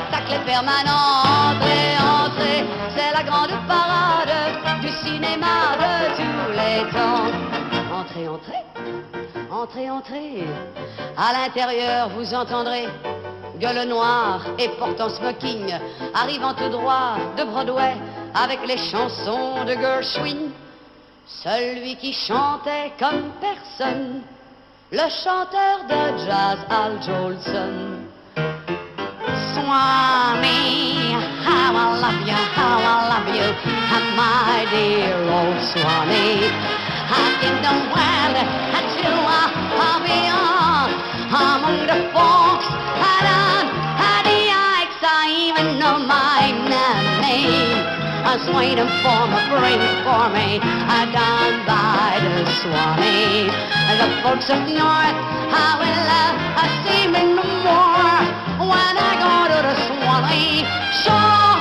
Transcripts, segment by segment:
spectacle est permanent. Entrez, entrez, c'est la grande parade du cinéma de tous les temps. Entrez, entrez, entrez, entrez. À l'intérieur, vous entendrez gueule noire et portant smoking, arrivant tout droit de Broadway avec les chansons de Gershwin. Celui qui chantait comme personne, le chanteur de jazz Al Jolson. Swanee, how I love you, my dear old Swanee. In the world that you are beyond, among the folks at the Ikes, I even know my name. I was waiting for my brains for me, down by the Swanee. The folks up north, I will see me no more when I go to the Swanee shore.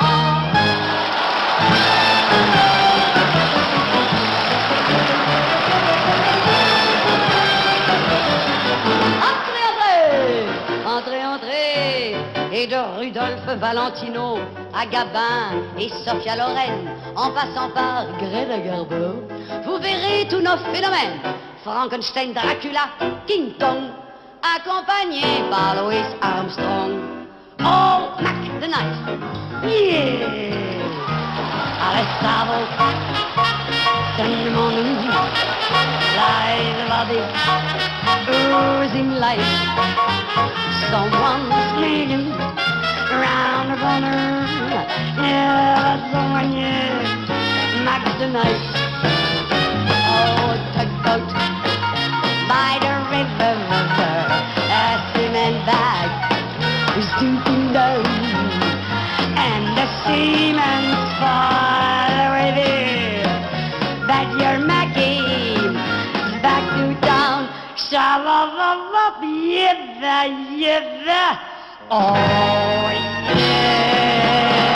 Entrez, entrez, et de Rudolph Valentino à Gabin et Sophia Loren, en passant par Greta Garbo, vous verrez tous nos phénomènes. Frankenstein, Dracula, King Kong, accompagnés par Louis Armstrong. Oh, Mac the Knife, yeah! Arrestavo, Sandemon, lies about the oozing life. Someone's bleeding around the corner. Yeah, someone, yeah, Mac the Knife. Oh, tugboat by the river, a cement bag is sinking down, and the seaman's far away there. That your Mackie back to town. Sha-la-la-la, yeah, yeah, oh yeah.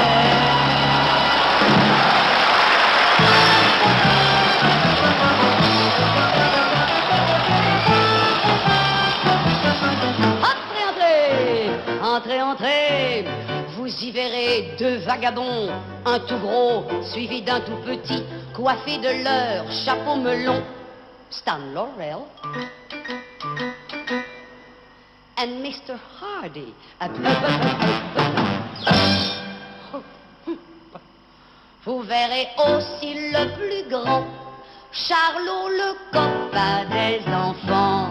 Entrez, entrez, vous y verrez deux vagabonds, un tout gros suivi d'un tout petit, coiffés de leur chapeau melon, Stan Laurel and Mr. Hardy. Vous verrez aussi le plus grand, Charlot le copain des enfants.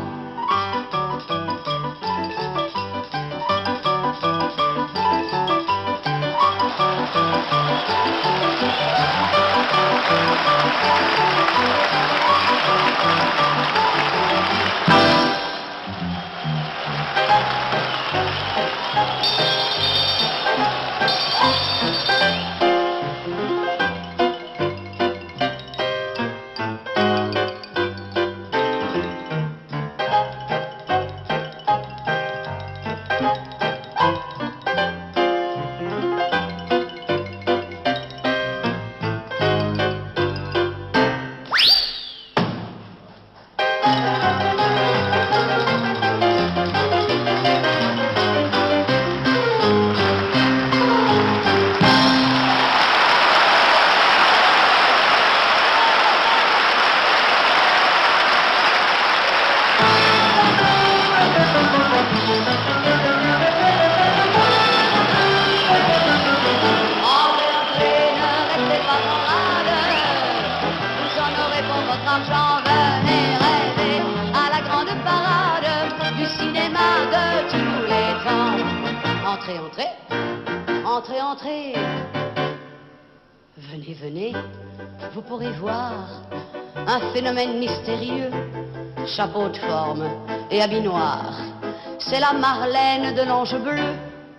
Entrez, entrez, entrez, entrez. Venez, venez, vous pourrez voir un phénomène mystérieux, chapeau de forme et habit noir. C'est la Marlène de l'Ange bleu.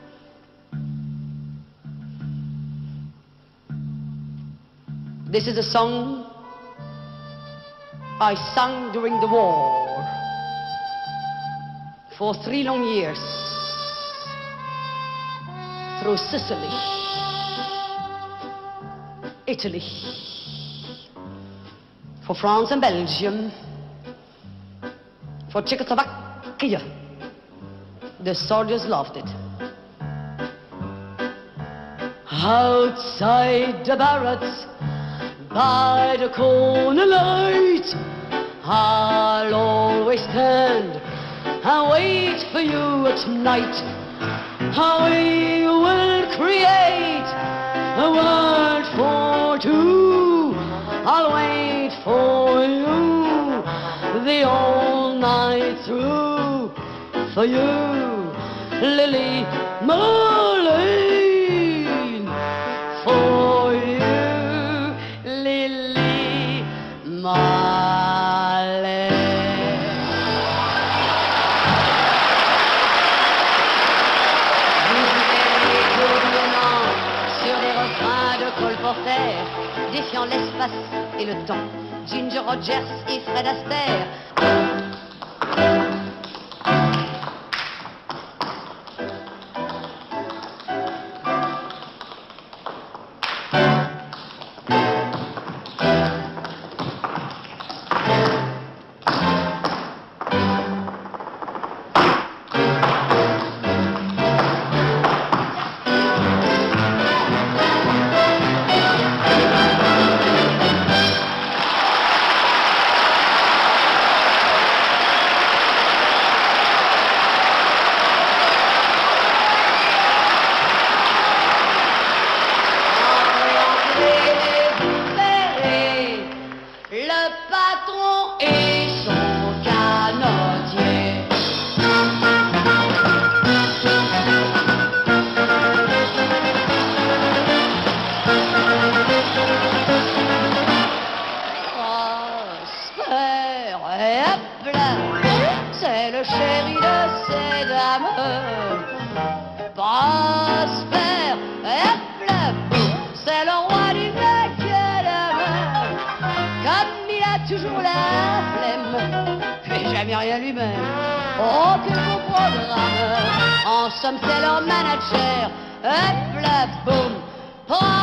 This is a song I sang during the war for 3 long years. Through Sicily, Italy, for France and Belgium, for Czechoslovakia. The soldiers loved it. outside the barracks, by the corner light, I'll always stand and wait for you at night. We will create a world for two. I'll wait for you the whole night through. For you, Lily Marlene. For you, Lily Marlene. Sur des refrains de Cole Porter, défiant l'espace et le temps, Ginger Rogers et Fred Astaire. C'est le chéri de ces dames. Prosper, c'est le roi du macadam. Comme il a toujours la flemme, fait jamais rien lui-même, aucun bon programme. En somme, c'est leur manager. Hop là, boum.